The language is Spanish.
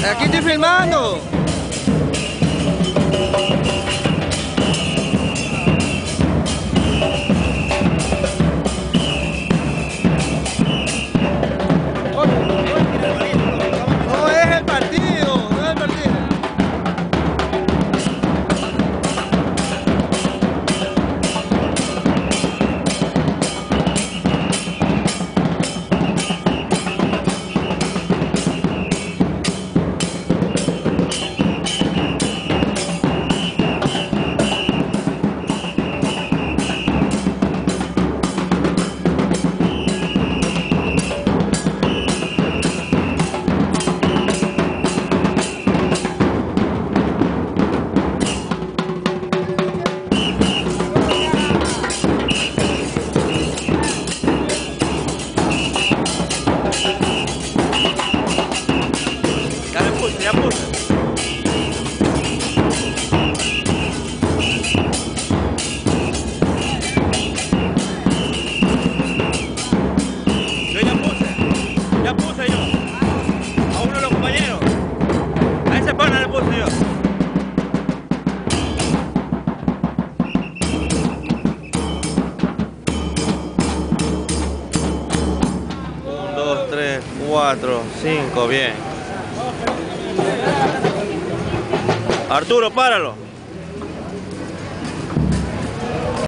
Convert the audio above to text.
Aquí estoy filmando. No es el partido, no es el partido. Ya puse. Yo ya puse yo. A uno de los compañeros. A ese pana le puse yo. 1, 2, 3, 4, 5, bien. Arturo, páralo.